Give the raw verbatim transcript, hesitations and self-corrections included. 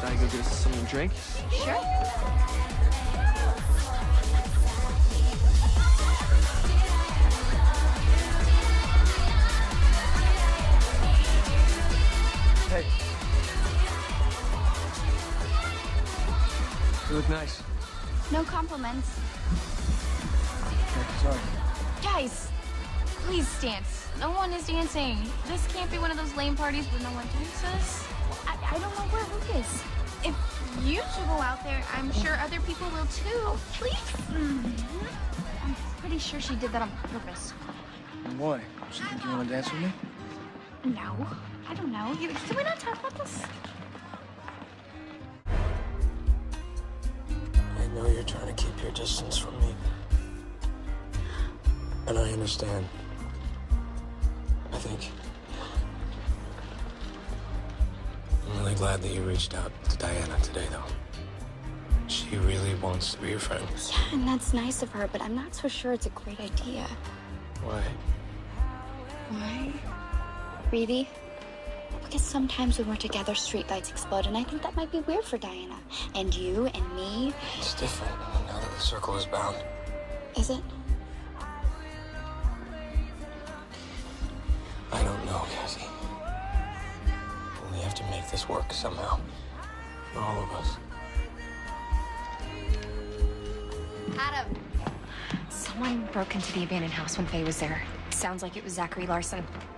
Should I go get us something to drink? Sure. Hey. You look nice. No compliments. Okay, sorry. Guys, please dance. No one is dancing. This can't be one of those lame parties where no one dances. I, I don't know where Luke is. If you two go out there, I'm sure other people will too. Oh, please. Mm-hmm. I'm pretty sure she did that on purpose. Why? She think you want to dance with me? No. I don't know. You, can we not talk about this? I know you're trying to keep your distance from me. And I understand. I think... I'm really glad that you reached out to Diana today, though. She really wants to be your friend. Yeah, and that's nice of her, but I'm not so sure it's a great idea. Why? Why? Reedy? Because sometimes when we're together, streetlights explode, and I think that might be weird for Diana. And you and me. It's different now that the circle is bound. Is it? I don't know, Cassie. We have to make this work somehow. For all of us. Adam. Someone broke into the abandoned house when Faye was there. Sounds like it was Zachary Larson.